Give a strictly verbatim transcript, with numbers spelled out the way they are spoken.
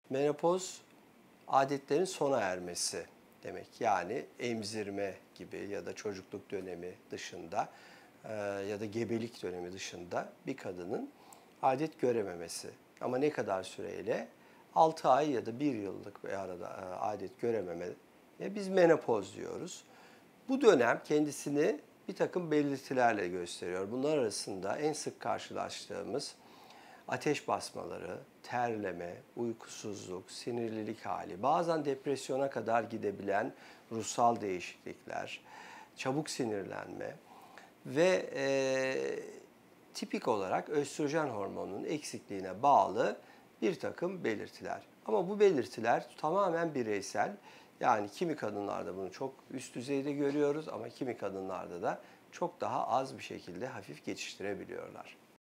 Menopoz adetlerin sona ermesi demek. Yani emzirme gibi ya da çocukluk dönemi dışında e, ya da gebelik dönemi dışında bir kadının adet görememesi. Ama ne kadar süreyle? altı ay ya da bir yıllık bir arada e, adet görememe biz menopoz diyoruz. Bu dönem kendisini bir takım belirtilerle gösteriyor. Bunlar arasında en sık karşılaştığımız ateş basmaları, terleme, uykusuzluk, sinirlilik hali, bazen depresyona kadar gidebilen ruhsal değişiklikler, çabuk sinirlenme ve e, tipik olarak östrojen hormonunun eksikliğine bağlı bir takım belirtiler. Ama bu belirtiler tamamen bireysel. Yani kimi kadınlarda bunu çok üst düzeyde görüyoruz ama kimi kadınlarda da çok daha az bir şekilde hafif geçiştirebiliyorlar.